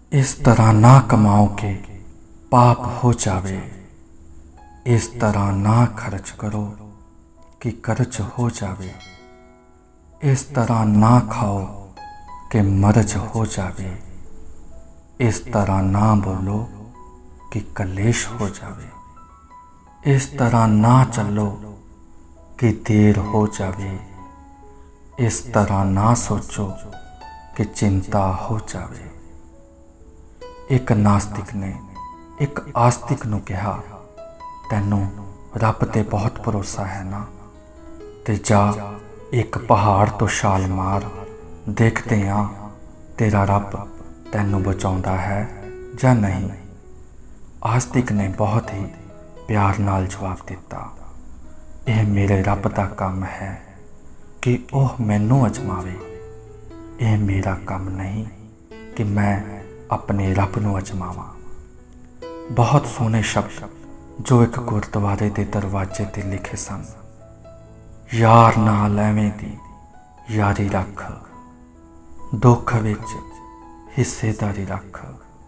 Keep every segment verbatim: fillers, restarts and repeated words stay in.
इस तरह ना कमाओ के पाप हो जावे, इस तरह ना खर्च करो कि कर्ज हो जावे, इस तरह ना खाओ कि मर्ज हो जावे, इस तरह ना बोलो कि कलेश हो जावे, इस तरह ना चलो कि देर हो जावे, इस तरह ना सोचो कि चिंता हो जावे। एक नास्तिक ने एक आस्तिक नूं कहा, तैनूं रब ते बहुत भरोसा है ना, ते जा एक पहाड़ तो छाल मार, देखते हाँ तेरा रब तैनूं बचाउंदा है जां नहीं। आस्तिक ने बहुत ही प्यार नाल जवाब दिता, यह मेरे रब दा काम है कि ओह मैनूं अजमावे, यह मेरा काम नहीं कि मैं अपने रब नूं अजमावां। बहुत सोहने शब्द जो एक गुरुद्वारे दे दरवाजे ते लिखे सन। यार नाल ऐवें दी यारी रख, दुख विच हिस्सेदारी रख,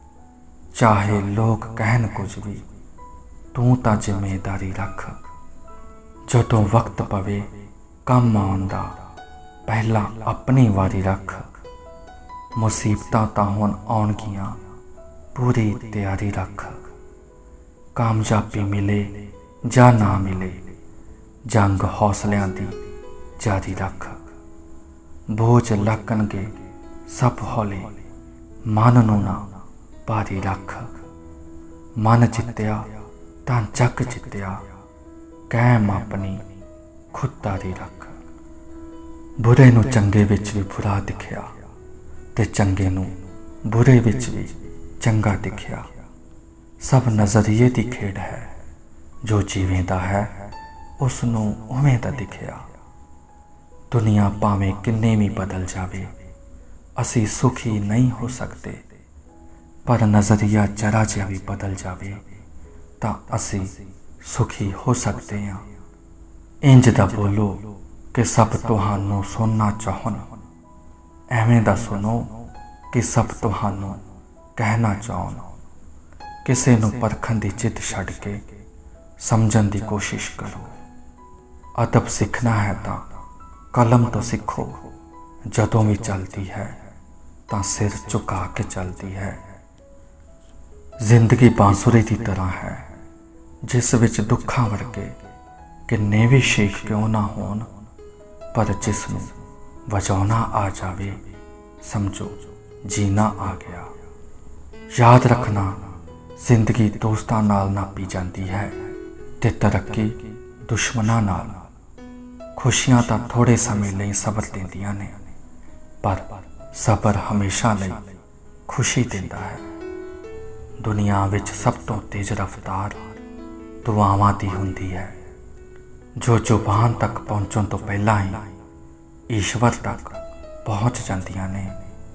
चाहे लोग कहन कुछ भी तू तां जिम्मेदारी रख। जदों वक्त पवे काम आउण दा पहला अपनी वारी रख, मुसीबतां तां हुण आउणगियां पूरी तैयारी रख। कामयाबी मिले जां ना मिले जंग हौसलियां दी जारी रख। बोझ लगणगे सब हौले मन नूं ना भारी रख। मन जित्तिया तां जग जित्तिया, कायम अपनी खुददारी रख। बुरे नूं चंगे विच भी बुरा दिखिया ते चंगे नूं बुरे विच भी चंगा दिखिया। सब नज़रिए दी खेड़ है, जो जिवें दा है उस नूं उवें दा दिखिया। दुनिया भावें किन्ने भी बदल जावे, असी सुखी नहीं हो सकते, पर नज़रिया जरा जिहा भी बदल जावे तां असी सुखी हो सकते हैं। इंज दा बोलो कि सब तुहानूं सुनना चाहन, एवें दा सुनो कि सब तुहानूं कहना चाहन। किसे नूं परखण दी जिद छड्ड के समझण दी कोशिश करो। अदब सीखना है तां कलम तो सीखो, जदों भी चलती है तां सिर झुका के चलती है। जिंदगी बांसुरी की तरह है, जिस विच दुखां वर्गे किन्ने भी शेख क्यों ना होण, पर जिसनूं वजाउणा आ जावे समझो जीना आ गया। याद रखना, जिंदगी दोस्तां नाल नापी जाती है ते तरक्की दुश्मनां नाल। खुशियां तां थोड़े समय लई सबर दिंदियां ने, पर सबर हमेशा लई खुशी दिंदा है। दुनिया विच सब तो तेज रफ्तार दुआवां दी हुंदी है, जो जुबान तक पहुंचण तो पहला ही ईश्वर तक पहुंच जांदियां ने।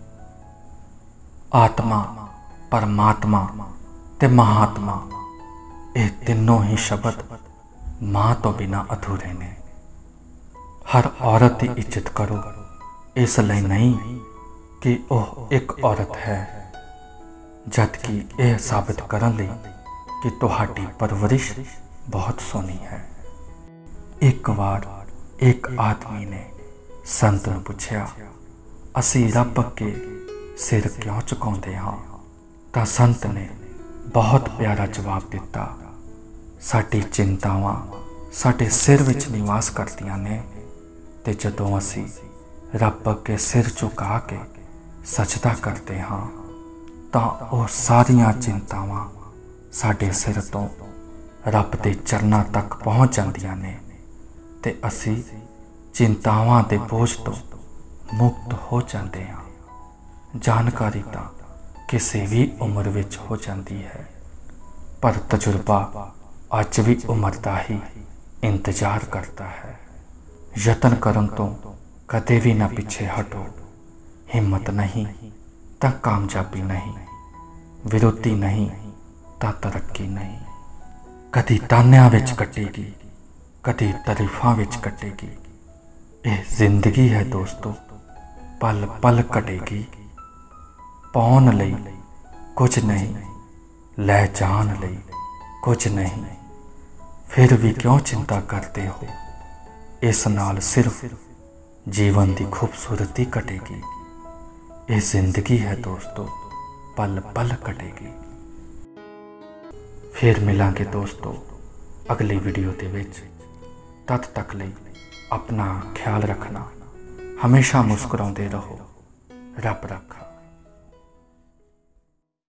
आत्मा, परमात्मा ते महात्मा, ये तीनों ही शब्द मां तो बिना अधूरे ने। हर औरत की इज्जत करो, इसलिए नहीं कि वह एक औरत है, जबकि यह साबित करने लई कि तुहाडी परवरिश बहुत सोहनी है। एक बार एक आदमी ने संत नूं पुछया, असी रब के सिर क्यों झुकाउंदे हां? तां संत ने बहुत प्यारा जवाब दिता, साडी चिंतावां साडे सिर विच निवास करदियां ने, ते जदों असी रब के सिर झुका के सजदा करते हां तां ओह सारियां चिंतावां साडे सिर तो रब दे चरनां तक पहुंच जांदियां ने, ते असी चिंतावां दे बोझ तो मुक्त हो जाते हैं। जानकारी तो किसी भी उम्र विच हो जाती है, पर तजुर्बा अज भी उम्र का ही इंतजार करता है। यतन करन तो कदे भी ना पिछे हटो। हिम्मत नहीं तो कामयाबी नहीं, विरोधी नहीं तो तरक्की नहीं। कदी तानियां विच कटेगी, कदी तारीफां विच कटेगी। यह जिंदगी है दोस्तों, पल पल कटेगी। पाउण लई कुछ नहीं, लै जान लई कुछ नहीं, फिर भी क्यों चिंता करते हो, इस नाल सिर्फ जीवन की खूबसूरती कटेगी। ये जिंदगी है दोस्तों, पल पल कटेगी। फिर मिलांगे दोस्तों अगली वीडियो दे विच। तद तक लई अपना ख्याल रखना, हमेशा मुस्कुराते रहो। रब रखा।